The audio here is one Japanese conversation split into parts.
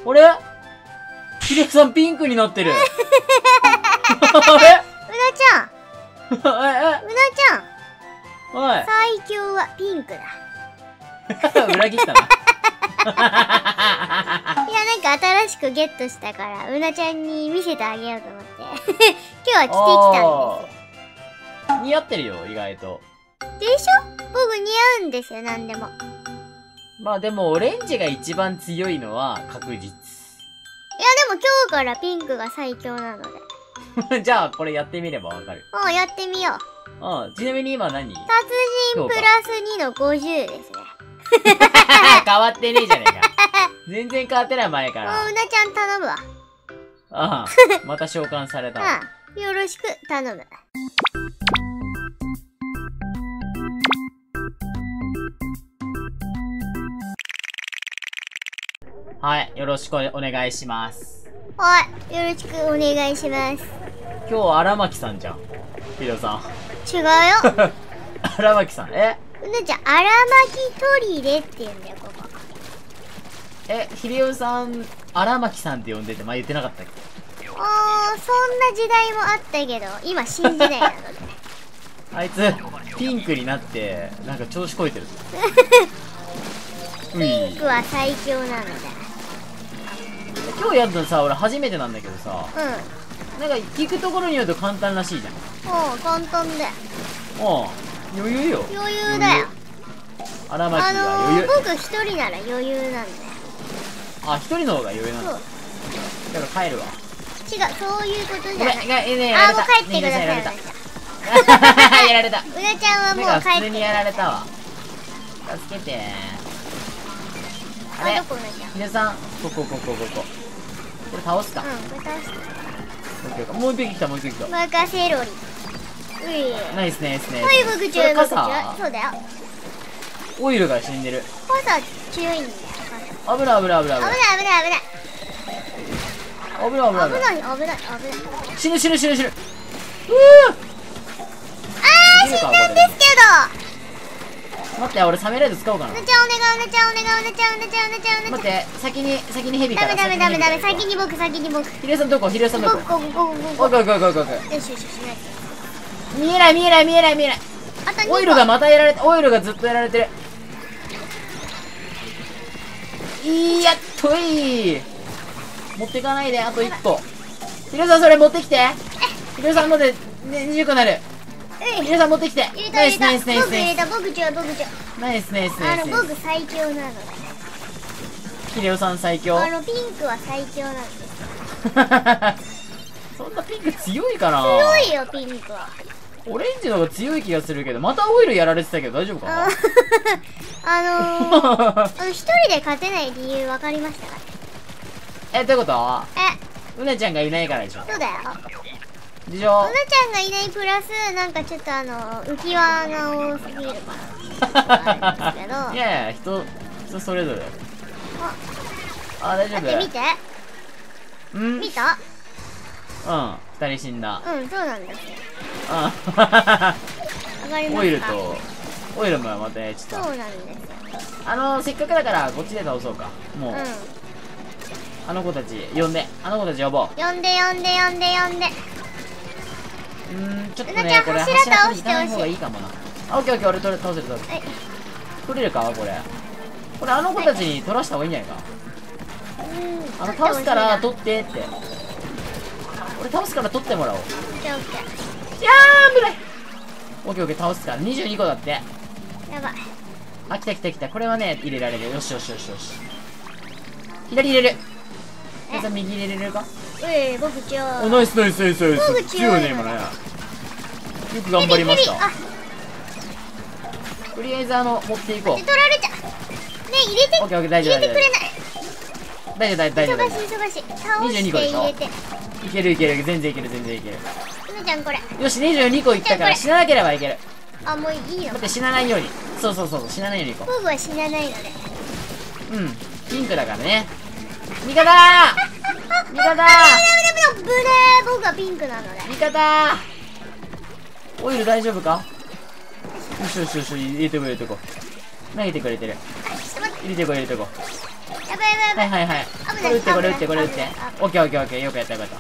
あれヒデさんピンクになってる。あれうなちゃん。うなちゃん。 はい。 最強はピンクだ。 裏切ったな。 いや、なんか新しくゲットしたから、うなちゃんに見せてあげようと思って。今日は着てきたんです。 似合ってるよ、意外と。 でしょ？僕似合うんですよ、なんでも。 まあでも、オレンジが一番強いのは確実。 いや、でも今日からピンクが最強なので。 じゃあ、これやってみればわかる。 もうやってみよう。 うん。ちなみに今何達人プラス2の50ですね。 変わってねえじゃねえか。全然変わってない前かもら。 ううなちゃん頼むわ。 ああ、また召喚されたわ。 うん。よろしく頼む。 はい、よろしくお願いします。 はい。よろしくお願いします。 今日、荒牧さんじゃん。ヒデさん。 違うよ。 荒牧さん、 うなちゃん、荒巻トリレって言うんだよ、ここ。 ヒデさん、荒牧さんって呼んでて前言ってなかったっけ？ そんな時代もあったけど、今新時代なので。 あいつ、ピンクになって、なんか調子こいてる。 ピンクは最強なので。 今日やったのさ、俺初めてなんだけどさ、 うん。 なんか聞くところによると簡単らしいじゃん。 もう簡単だよ。 もう、余裕よ。 余裕だよ。 荒牧が余裕。 僕一人なら余裕なんだよ。 あ、一人の方が余裕なの。 そう。 だから帰るわ。 違う、そういうことじゃない。 ね、やられた。 もう帰ってください、 やられた。 うなちやられた。 ゃん。うなちゃんはもうなんか帰って。 普通にやられたわ。助けて。あれどこうなちゃん。 ヒデさん、これ倒すか。 これ倒して。 もう一匹来た、もう一匹来た。 任せろり。うい。 ナイスナイスナイス。 はい、僕これ強い、僕強い。 傘そうだよ。 オイルが死んでる。 傘強いんだよ。 危ない危ない危ない危ない。 危ない、危ない、危ない。 危ない危ない危ない。 危ない、危ない。 死ぬ死ぬ死ぬ死ぬ。 死んだんですけ待って、俺サメライド使おうかな。 ど。うなちゃんお願い、うなちゃんお願い、うなちゃんお願い、うなちゃんお願い。 待って、先にヘビから。 ダメ、先に僕。 ヒデさんどこ？ヒデさんどこ？ ここ。 オッケーオッケーオッケーオッケー。 よしよしよし。 見えない。 あと2個。 オイルがまたやられて、オイルがずっとやられてる。やっとい。持ってかないで、あと1個。ヒデさんそれ持ってきて。ヒデさんので、20個なる。ヒデさん持ってきて。ナイス。 僕入れた、僕強い。 ナイス。 僕最強なので。 ヒデさん最強。 ピンクは最強なんです。 そんなピンク強いかな。 強いよ、ピンクは。 オレンジの方が強い気がするけど、またオイルやられてたけど大丈夫かな。 一人で勝てない理由分かりましたか？ どういうこと？うなちゃんがいないからでしょ。 そうだよ。 でしょ。 うなちゃんがいないプラス、なんかちょっと浮き輪が多すぎるからなんですけど。 いや人それぞれ。大丈夫。 だって見て。見た？ うん、2人死んだ。 そうなんですよ。わかりますか？ オイルもまたちょっと。 そうなんですよ。 せっかくだからこっちで倒そうか。もう、あの子たち呼んで、呼ぼう。 呼んで。 ちょっとね、これ柱倒してほしい。 行かない方がいいかもな。オッケー倒せる。取れるかこれ。これあの子たちに取らした方がいいんじゃないか。倒すから取ってって。俺倒すから取ってもらおう。 オッケー。 いやー危ない。オッケー倒すから22個だって。 やばい。 来た。これはね入れられる。よし。左入れる。右入れれるか？ 僕強い。 ナイス。強いね今ね。よく頑張りました。とりあえず持っていこう。 取られちゃう。ね入れて。 オッケー大丈夫。 入れてくれない。 大丈夫。 忙しい。倒して入れて。 いける。全然いける。 うなちゃんこれ。 よし、22個いったから死ななければいける。 もういいよ。 待って、死なないように。そう、死なないようにいこ僕は死なないので。 ピンクだからね。味方ブレー、僕はピンクなので。 味方オイル大丈夫か？よし、入れてこう。投げてくれてる。入れてこう。 やばい。 はい。 危ない。 これ打って。オッケーオッケーオッケー。よくやったよかった。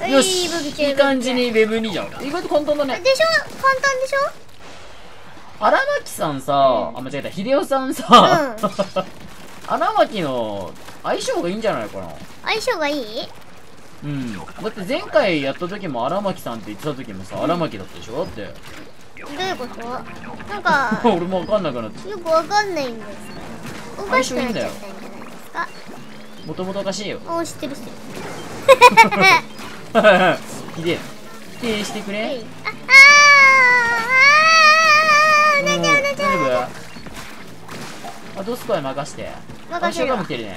よし、いい感じにウェブ2じゃん。意外と簡単だね。 でしょ、簡単でしょ。 荒牧さんさ、間違えた、秀夫さんさ、荒牧の相性がいいんじゃないかな。 相性がいい？ うん。だって前回やった時も荒牧さんって言ってた時もさ、荒牧だったでしょ。だって。 どういうこと？なんか俺もわかんなくなっちゃよくわかんないんですけど、おかしくなっちゃったんじゃないですか。 う。もともとおかしいよ。 あ、知ってる。 ひでえ。否定してくれ。 大丈夫？ あ、ドスコイ任して。 任せるわ。 来てるね。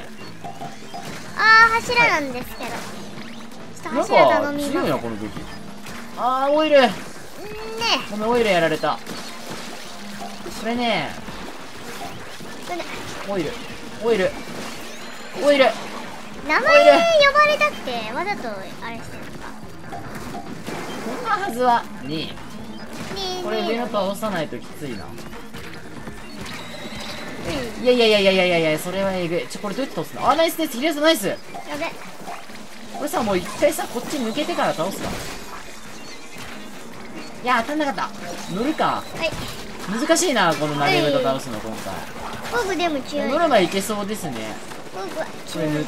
柱なんですけど。ちょっと柱頼みます。 強いな、この武器。オイル。ごめん、オイルやられた。これね。オイル。名前呼ばれたくて、わざとあれしてるのか。 こんなはずはねえ。これ上の倒さないときついな。いや、それはえぐい。これどうやって倒すの？ナイスです、ヒデさんナイス。やべ。これさ、もう一回さ、こっち抜けてから倒すか。いや、当たんなかった。乗るか。難しいな、この投げ豚倒すの、今回。 僕でも強い。 乗ればいけそうですね。 僕はこれ塗って。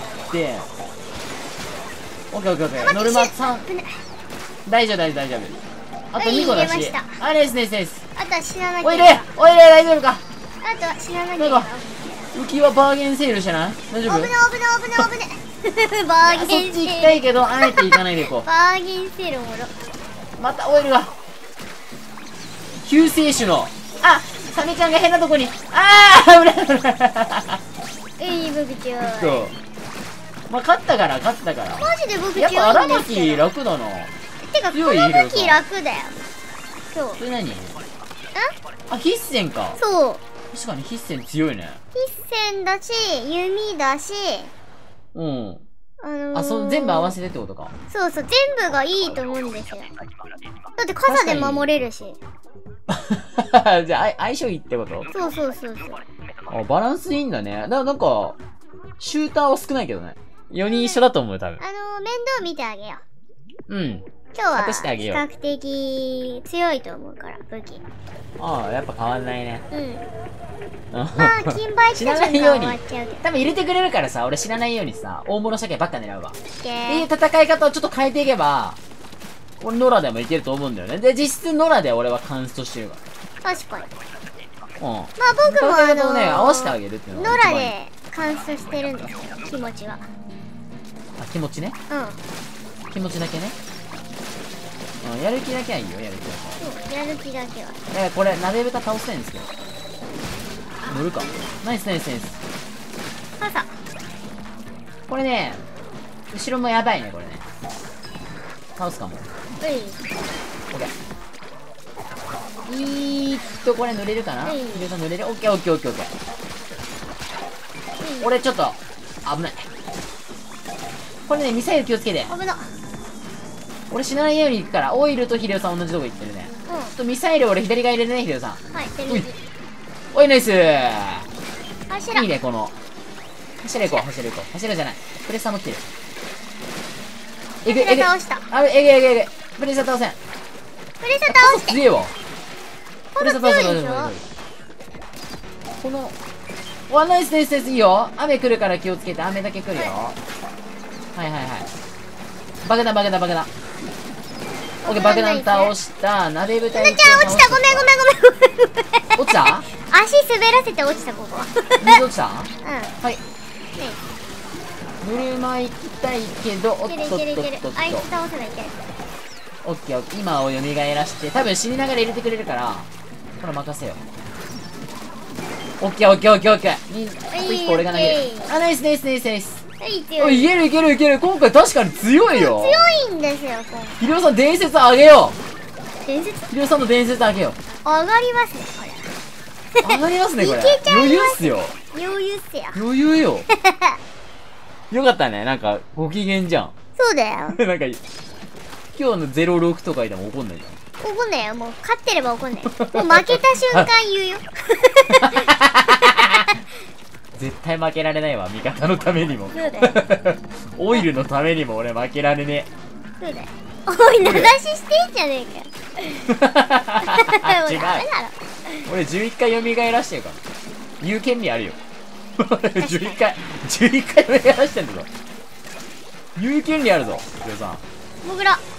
オッケー。ノルマ3。大丈夫。あと2個だし。ナイス。 あとは死ななきゃ。 オイル大丈夫か。 あとは死ななきゃ。 浮き輪バーゲンセールしてない？大丈夫？ 危ね。バーゲンセール。 そっち行きたいけど、あえて行かないでいこう。 バーゲンセールおもろ。 またオイルが。救世主の。サメちゃんが変なとこに。危ない。 僕強い。 まあ、勝ったから。 マジで僕強いんですけど。 やっぱ荒牧楽だな。 てか、この武器楽だよ。そう。 それ何？必戦か。 そう。 確かに必戦強いね。 必戦だし、弓だし。 うん。全部合わせてってことか。 そう、全部がいいと思うんですよ。だって傘で守れるし。 じゃあ、相性いいってこと？ そう。 バランスいいんだね。なんか、シューターは少ないけどね。4人一緒だと思う、多分。 面倒見てあげよう。うん。 今日は比較的強いと思うから、武器。 やっぱ変わんないね。 まあ、金牌死なないように。多分入れてくれるからさ、俺死なないようにさ、大物鮭ばっか狙うわ。っていう戦い方をちょっと変えていけば、俺ノラでもいけると思うんだよね。で、実質ノラで俺はカンストしてるから。確かに。 まあ僕も合わせてあげるっていうのノラでカンストしてるんですよ、気持ちは。 気持ちね。気持ちだけね。やる気だけはいいよ、やる気だけは。これ、鍋豚倒したいんですけど。乗るか。ナイス。 傘。これね、後ろもやばいね、これね。倒すかも。オッケー。これ塗れるかな？ヒデさん塗れる？オッケー。俺ちょっと、危ない。これね、ミサイル気をつけて。 危な。 俺死なないように行くから、オイルとヒデさん同じとこ行ってるね。ちょっとミサイル俺左側入れるね、ヒデさん。おい、ナイスー。いいね、この。走れ行こう。走るじゃない。プレッサー持ってる。えぐ。プレッサー倒せん。強えわ。プレッサー倒せ。この、ナイス、いいよ。雨来るから気をつけて、雨だけ来るよ。はい。爆弾。オッケー、爆弾倒した。鍋豚落ちた。ごめん。 落ちた？ 足滑らせて落ちた、ここ。 水落ちた？はい。 ね、 ぬるま行きたいけど、おっとっとっとっと。 あいつ倒せばいける。 オッケー、今を蘇らして、多分死にながら入れてくれるから、これ任せよう。オッケー。一個俺が投げる。あ、ナイス。いける。今回確かに強いよ。 強いんですよ、今回。 ヒデオさん伝説あげよう。 伝説？ ヒデオさんの伝説あげよう。 上がりますね、これ。 上がりますね、これ。余裕っすよ。余裕よ。よかったね、なんか、ご機嫌じゃん。 そうだよ。 なんか、今日の06とかいても怒んないじゃん。 怒んないよ、もう勝ってれば怒んない。もう負けた瞬間言うよ。 絶対負けられないわ、味方のためにも。 そうだよ。 オイルのためにも俺負けられねそうだよ。おい、流ししてんじゃねえかよ。もう違うダメだろ。 え。俺11回蘇らしてるから。言う権利あるよ。11回蘇らしてんだぞ。言う権利あるぞ、ヒロさん。 モグラ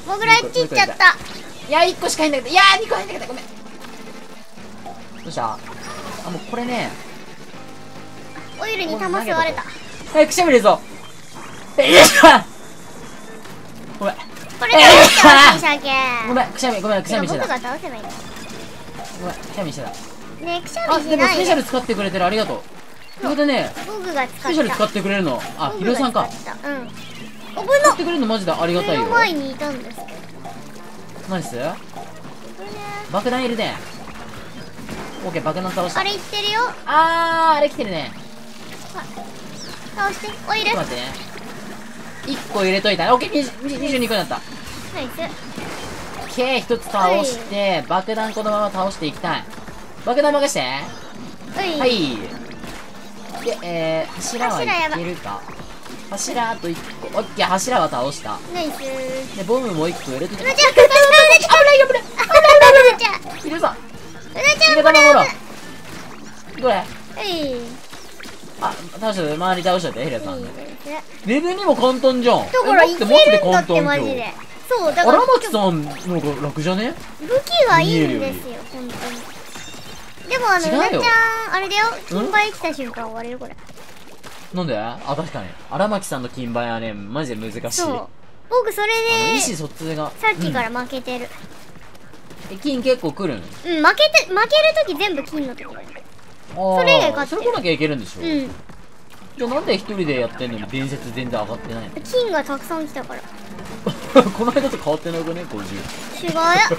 1いっちゃった。 いや、1個しか入んなかった。いやー、2個入んなかった。ごめん。どうした？あ、もうこれね。 オイルに玉吸われた。 はい、くしゃみ出るぞ。よいしょ。ごめん。 これ倒したわ、鮭。 ごめん、くしゃみ、ごめん、くしゃみしてた。 僕が倒せばいいんだ。 ごめん、くしゃみしてた。 ねえ、くしゃあ、でもみしないで。 スペシャル使ってくれてる、ありがとう。ということでね、 僕が使った。 スペシャル使ってくれるの。あ、ヒロさんか。 うん。おぶ使ってくれるのマジでありがたいよ目の。前にいたんですけど。 ナイス。 これね。 爆弾いるね。オッケー、爆弾倒した。 あれいってるよ。 あれ来てるね。 倒して。オイル。 ちょっと待ってね。1個入れといた。オッケー、22個になった。 ナイス。 オッケー、1つ倒して、爆弾このまま倒していきたい。爆弾任して。ははい。 い。で、柱はいけるか。柱あと1個。オッケー、柱は倒した。 ナイス。 で、ボムもう1個入れといた。 うなちゃん、 危ない危ない。 うなちゃん、 ヒロさん。 うなちゃん、 味方守ろう。どれ？ はい。 あ、倒したで、周り倒しちゃってヒロさん。 いいですね。 レベルにも簡単じゃん。 だからいけるんだってマジでマジで。そう、だあかららまきさんの方が楽じゃね？ 武器がいいんですよ、本当に。でもうなち違うよゃん、あれだよ、金牌来た瞬間終われるこれ。 なんで？あ、確かに。荒牧さんの金牌はね、マジで難しい。 そう。僕それで、 意思疎通が。 さっきから負けてる。 金結構来るん？ うん、負けるとき全部金のときだよ。 それ以外勝ってるそれ来なきゃいけるんでしょ？ うん。 じゃあなんで一人でやってんのに伝説全然上がってないの？ 金がたくさん来たから。 この間と変わってなくね？ 50。 違うよ。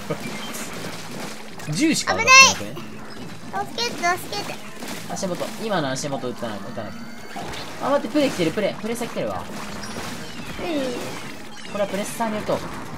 10しか上がってなくね？ 助けて、助けて。 足元、今の足元打たない。あ、待って、プレ来てる、プレッサー来てるわ。これはプレッサーに打とう。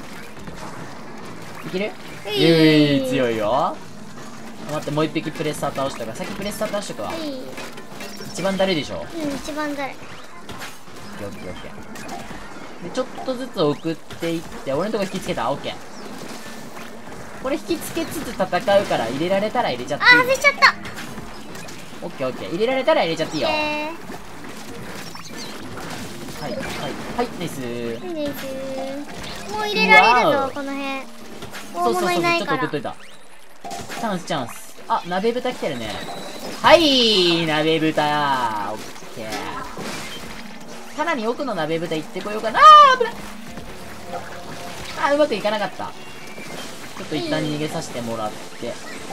いける？強いよ。待って、もう一匹プレッサー倒したから、先プレッサー倒しとくわ。一番だるいでしょ？ うん、一番だるい。 オッケーオッケーオッケー。で、ちょっとずつ送っていって、俺のとこ引きつけた。オッケー。これ引きつけつつ戦うから入れられたら入れちゃっていい。 あー、外しちゃった。 オッケーオッケー。入れられたら入れちゃっていいよ。はいはいはいナイスー。 ナイス。もう入れられるぞこの辺。大物いないから。 ちょっと送っといた。チャンスチャンス。あ、鍋豚来てるね。はい鍋豚オッケー。さらに奥の鍋豚行ってこようかな。危ない。うまくいかなかった。ちょっと一旦逃げさせてもらって。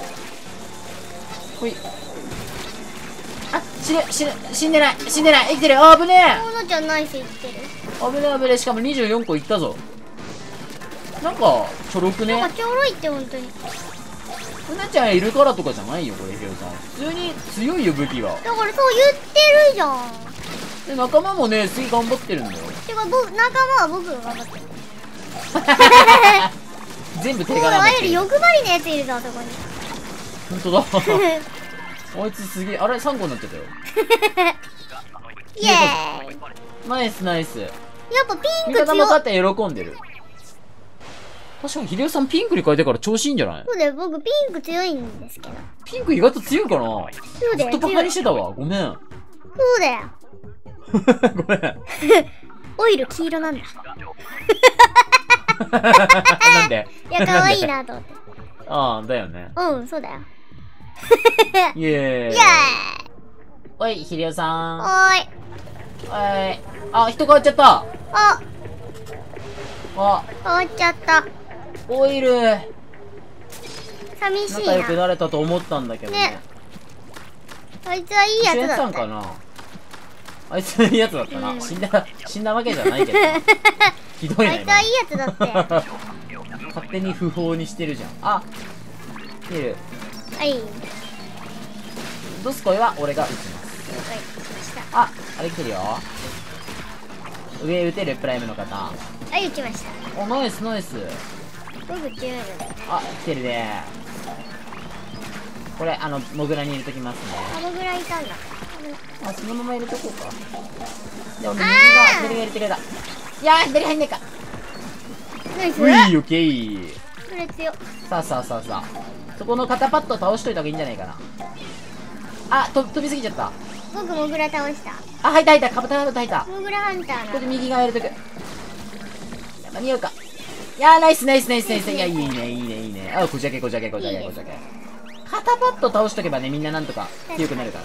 ほい。あ、死んでない生きてる。あ、危ねえ。 大野ちゃんナイスいってる。 危ねえ。しかも24個いったぞ。なんかちょろくね。 なんかちょろいって本当に。 ふなちゃんいるからとかじゃないよこれヒロさん。普通に強いよ武器は。 だからそう言ってるじゃん。 で仲間もね次頑張ってるんだよ。 てか仲間は僕が頑張ってる。 全部手もう柄あより欲張りのやついるぞあそこに。 ほんとだ。あいつすげえ。あれ3個になっちゃったよ。 イエーイ。 ナイスナイス。 やっぱピン味方もク強い。 勝って喜んでる。確かにヒデオさんピンクに変えてから調子いいんじゃない？ そうだよ、僕ピンク強いんですけど。 ピンク意外と強いかな。 そうだよ。 ずっとバカにしてたわ。ごめん。 そうだよ。 ごめん。 オイル黄色なんだ。 なんで？ いや、可愛いなと思って。 ああ、だよね。 うん、そうだよ。 イエーイ。 イエーイ。 おい、ヒデオさん。 おーい。 はい。あ、人変わっちゃった。 あ、 あ、 変わっちゃった。 オイル。 寂しい仲良くな。 なれたと思ったんだけどね。 ねあいつはいいやつだったよ。 主演さんかな。あいついいやつだったな。 うん死んだわけじゃないけどな。ひどいな、 あいつはいいやつだって。は勝手に不法にしてるじゃん。あ、来てる。 い。 ドスコイは俺が撃ちます。 了解しました。 あ、あれ来てるよ。上撃てるプライムの方。 はい、撃ちました。 お、ナイスナイス。 僕強いので。 あ、来てるね。これ、モグラに入れときますね。 あのぐらいいたんだ。 あ、そのまま入れとこうか。で、俺右が、左が入れてくれた。いやー、左入んねえか。 ナイス。 うい、オッケー。 これ強。 さあさあさあさあ。そこの肩パッド倒しといた方がいいんじゃないかな。あ、飛びすぎちゃった。 僕モグラ倒した。 あ、入った入った。カブタ入った。 モグラハンターな。 ここで右側入れとく。間に合うか。いやー、ナイスナイスナイスナイス。いや、いいねいいねいいね。あ、こじゃけこじゃけこじゃけこじゃけ。肩パッド倒しとけばね、みんななんとか強くなるからね。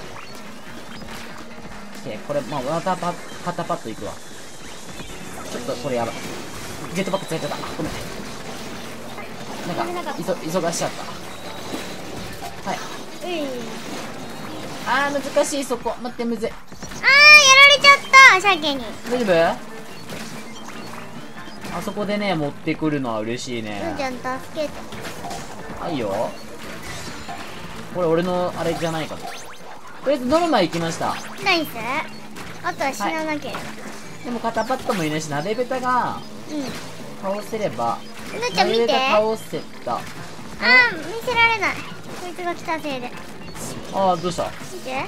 オッケー、これ、まあ、肩パッドいくわ。ちょっと、これやばい。ジェットパック使っちゃった。ごめん。なんか、急がしちゃった。はい。あー、難しい、そこ。待って、むずい。 あー、やられちゃった、鮭に。 大丈夫？あそこでね、持ってくるのは嬉しいね。 うんちゃん助けて。 はいよ。これ俺のあれじゃないかな。とりあえずノルマ行きました。 ナイス。あとは死ななければ。 でも肩パッドもいないし、鍋ベタが倒せれば。 うなちゃん見て。 倒せた。 あー、見せられない。こいつが来たせいで。 あー、どうした？ 見て。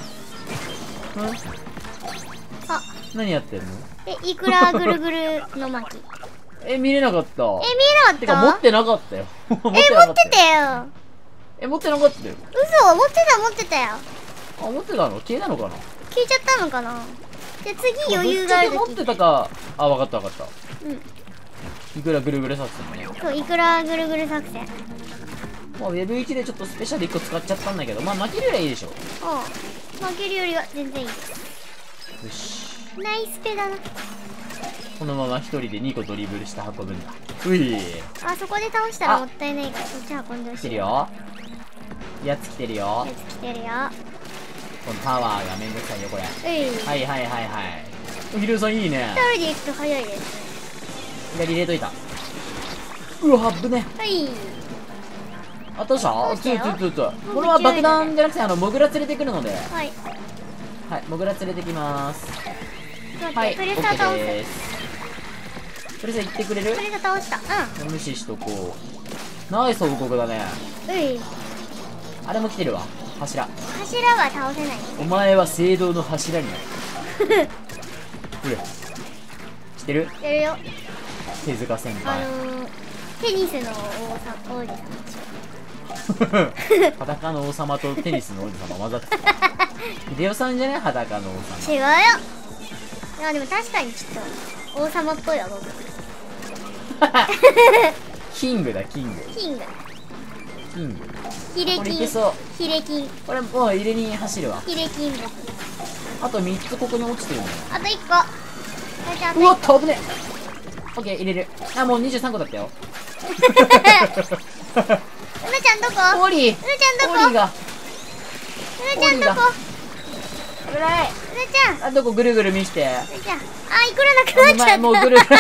あ、 何やってんの？ イクラぐるぐるの巻。 見れなかった。 見えなかった？ てか持ってなかったよ。持ってたよ。 持ってなかったよ。 嘘、持ってたよ。 あ、持ってたの？消えたのかな？ 消えちゃったのかな。じゃあ次余裕がある持ってたか。あ、わかったわかった。 うん。 いくらぐるぐる作戦ね。 そう、いくらぐるぐる作戦。 まあ、ウェブ1でちょっとスペシャル1個使っちゃったんだけど、まあ負けるよりはいいでしょ。 負けるよりは全然いいです。 よし。 ナイスペだな。 このまま一人で2個ドリブルして運ぶんだ。うい。 あそこで倒したらもったいないから、そっち運んでほしい。 来てるよ。やつ来てるよ。 やつ来てるよ。 このパワーがめんどくさいよ、これ。はいはいはいはい。ヒデオさんいいね。 一人で行くと早いです。 左入れといた。うわ、危ね。 はい。 あ、どうしたこれは爆弾じゃなくて、モグラ連れてくるので。 はい。 はい、モグラ連れてきます。 はい、プレッサー倒す。 プレッサー行ってくれる？ プレッサー倒した。 無視しとこう。ナイス報告だね。あれも来てるわ。柱は倒せない。 お前は聖堂の柱になる。ほれ。知ってる？ 知ってるよ。 手塚先輩。 テニスの王子様。 裸の王様とテニスの王子様混ざってた。秀夫さんじゃない？裸の王様。 違うよ。いやでも確かにちょっと王様っぽいわ僕。 キングだキング。 ヒレキン。ヒレキン。 これもう入れに走るわ。 ヒレキン僕。 あと3つここに落ちてるね。 あと1個。 うわっと危ねえ。オッケー入れる。あ、もう23個だったよ。 うなちゃんどこ？ オリー。 うなちゃんどこ？ オリーが。 うなちゃんどこ？ 危ない。 うなちゃん。 あ、どこぐるぐる見して。 うなちゃん。あ、いくらなくなっちゃった。 もうぐるぐる。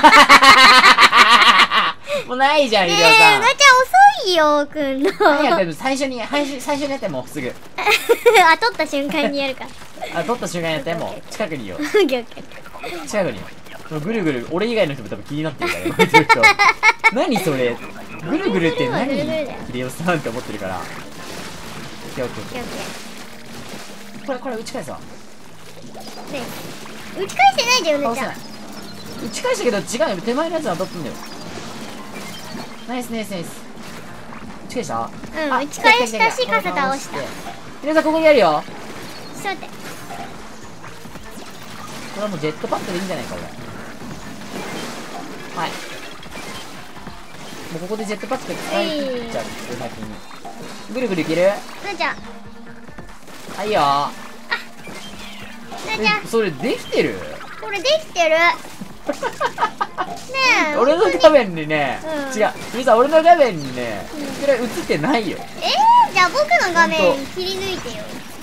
もうないじゃん、秀夫さん。 うなちゃん遅いよ、くんの。 いや、でも最初にやってもうすぐ。 あ、取った瞬間にやるから。 あ、取った瞬間やってもう近くにいよう。近くにいよう。ぐるぐる、俺以外の人も多分気になってるからよ。何それ。ぐるぐるって何？秀夫さんって思ってるから。これ打ち返すわ。 打ち返してないじゃん、うなちゃん。 打ち返したけど違うよ。手前のやつは当たってんだよ。ナイス。打ち返した？ 打ち返したし、傘倒した。 秀夫さんここにあるよ。 ちょっと待って。 これはもうジェットパッドでいいんじゃないか、俺。はい。もうここでジェットパッド使い切っちゃう、先に。ぐるぐるいける？ うなちゃん。 はいよ。 うなちゃん。 それできてる？ これできてる。ねえ。 俺の画面にね、違う。みさん、俺の画面にね、それ映ってないよ。 じゃあ僕の画面切り抜いてよ。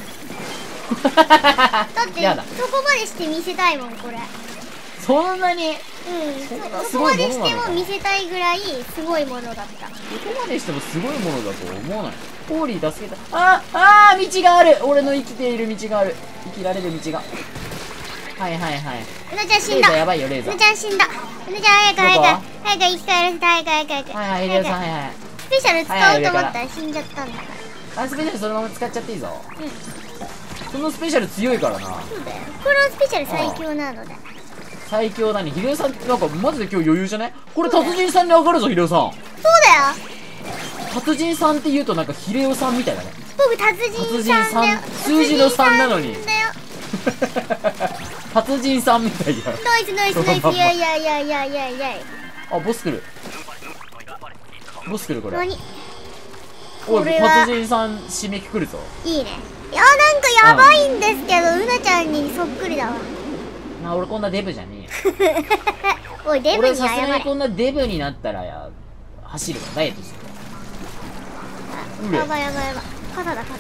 だってそこまでして見せたいもんこれ。 そんなに？ そこまでしても見せたいぐらいすごいものだった。そこまでしてもすごいものだと思わない。ホーリー助けた。道がある。俺の生きている道がある。生きられる道が。はい。 うなちゃん死んだ。 やばいよ、レーザー。 うなちゃん死んだ。うなちゃん早く生き返らせて、早く。 はい、レーザー、はい。 スペシャル使おうと思ったら死んじゃったんだから。 スペシャルそのまま使っちゃっていいぞ。 そのスペシャル強いからな。 そうだよ。このスペシャル最強なので。 最強だね。ヒデオさん、なんかマジで今日余裕じゃない？これ達人さんに上がるぞ、ヒデオさん。 そうだよ。 達人さんって言うとなんかヒデオさんみたいだね。 僕達人さんだよ。 数字の3なのに。 だよ。 達人さんみたいや。 ナイスナイスナイス。いやいやいやいやいやいや。 あ、ボス来る。ボス来るこれ。 何？ おい、 これは達人さん締めくくるぞ。 いいね。いや、なんかやばいんですけど、うなちゃんにそっくりだわ。 まあ俺こんなデブじゃねえよ。 おい、デブ俺に謝れ。 さすがにこんなデブになったら走るわ、ダイエットするわ。 やばいやばいやばい。肩だ肩。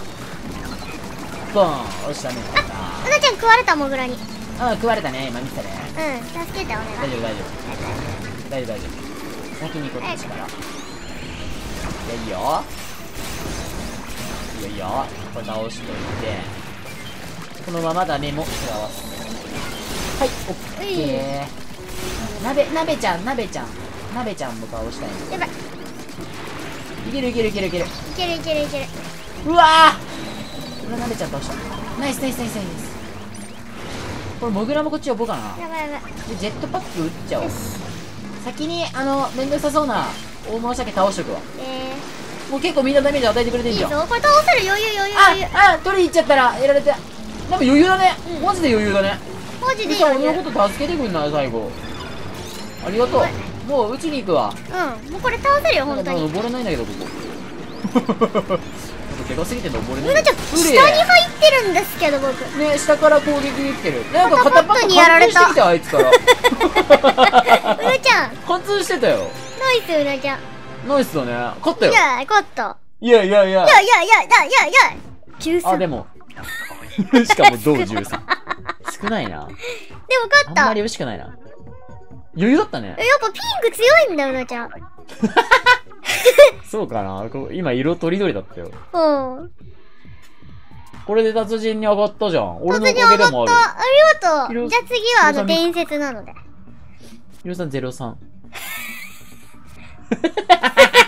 ボーン。押したね。 うなちゃん食われた、モグラに。 あ、食われたね。今見てたね。 うん、助けてお願い。 大丈夫大丈夫。大丈夫大丈夫。先にこっちから。いいよ。いいよいいよ。これ倒しといて。このままダメも食らわせて。はい、オッケー。鍋ちゃんも倒したいんで。 やばい。 いけるいけるいけるいける。 いけるいけるいける。 うわぁ、俺鍋ちゃん倒した。ナイスナイスナイスナイス。これモグラもこっち呼ぼうかな。 やばいやばい。 でジェットパック撃っちゃおう。先にめんどくさそうな大物鮭倒しとくわ。もう結構みんなダメージ与えてくれてんじゃん。 いいぞ、これ倒せる。余裕余裕余裕。 取りに行っちゃったらやられて。なんか余裕だね。マジで余裕だね。 マジでさ、 余裕。 俺のこと助けてくんない最後。ありがとう。もう撃ちに行くわ。 うん、もうこれ倒せるよ、本当に。 登れないんだけど、ここ。ちょっとでかすぎて登れない。 うなちゃん、下に入ってるんですけど、僕。 ね、下から攻撃できてる。なんか肩パックにやられた貫通してきた、あいつから。 うなちゃん、 貫通してたよ。 ナイス、うなちゃん。 ナイスだね。勝ったよ。 いや、勝った。 いやいやいや。 いやいやいやいやいやいや。13。 あ、でも。しかも銅13。少ないな。 でも勝った。 あんまり惜しくないな。余裕だったね。 やっぱピンク強いんだよ、うなちゃん。 そうかな。今色とりどりだったよ。 うん。 これで達人に上がったじゃん。俺のお突然かげでもある。 上がった。ありがとう。じゃあ次は伝説なので。 ヒロさん03。